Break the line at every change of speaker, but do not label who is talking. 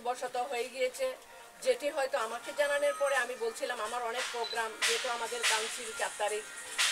ভুলবশত হয়ে গিয়েছে, যেটি হয়তো আমাকে জানানোর পরে আমি বলছিলাম আমার অনেক প্রোগ্রাম, যেহেতু আমাদের কাউন্সিল 4 তারিখ,